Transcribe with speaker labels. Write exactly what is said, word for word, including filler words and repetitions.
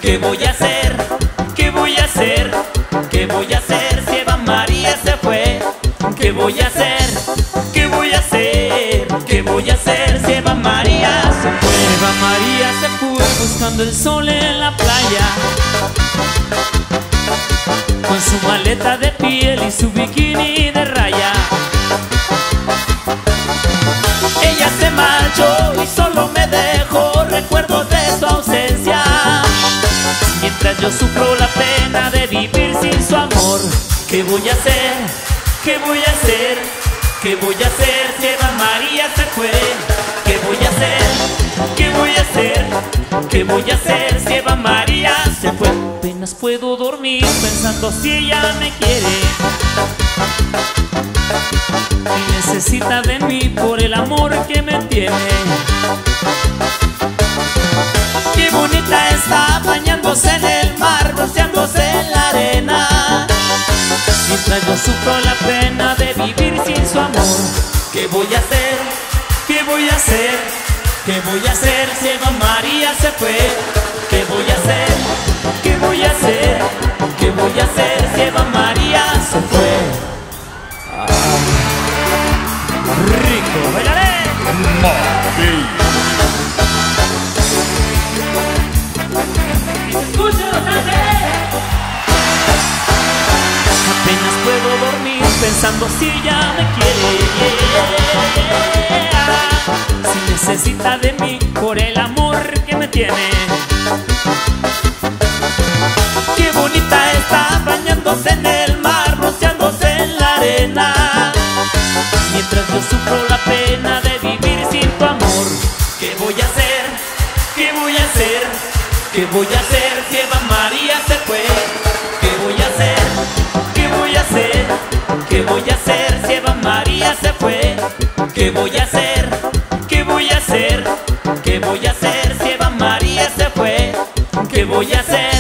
Speaker 1: ¿Qué voy a hacer? ¿Qué voy a hacer? ¿Qué voy a hacer si Eva María se fue? ¿Qué voy a hacer? ¿Qué voy a hacer? ¿Qué voy a hacer si Eva María se fue? Eva María se fue buscando el sol en la playa, con su maleta de piel y su bikini de raya. Ella se marchó y solo me dejó recuerdos de su ausencia, mientras yo sufro la pena de vivir sin su amor. ¿Qué voy a hacer? ¿Qué voy a hacer? ¿Qué voy a hacer si Eva María se fue? ¿Qué voy a hacer? ¿Qué voy a hacer? ¿Qué voy a hacer si Eva María se fue? Apenas puedo dormir pensando si ella me quiere y necesita de mí por el amor que me tiene. Qué bonita está bañándose en el mar, bronceándose en la arena, mientras yo sufro la pena de vivir sin su amor. ¿Qué voy a hacer? ¿Qué voy a hacer? ¿Qué voy a hacer si Eva María se fue? ¿Qué voy a hacer? ¿Qué voy a hacer? ¿Qué voy a hacer si Eva María se fue? Ay, rico, bailaré.
Speaker 2: Maravilla.
Speaker 1: Apenas puedo dormir pensando si ella me quiere, si necesita de mí por el amor que me tiene. Qué bonita está bañándose en el mar, rociándose en la arena, mientras yo sufro la pena de vivir sin tu amor. ¿Qué voy a hacer? ¿Qué voy a hacer? ¿Qué voy a hacer si Eva María se fue? ¿Qué voy a hacer? ¿Qué voy a hacer? ¿Qué voy a hacer si Eva María se fue? ¿Qué voy a hacer? ¿Qué voy a hacer? ¿Qué voy a hacer si Eva María se fue? ¿Qué voy a hacer?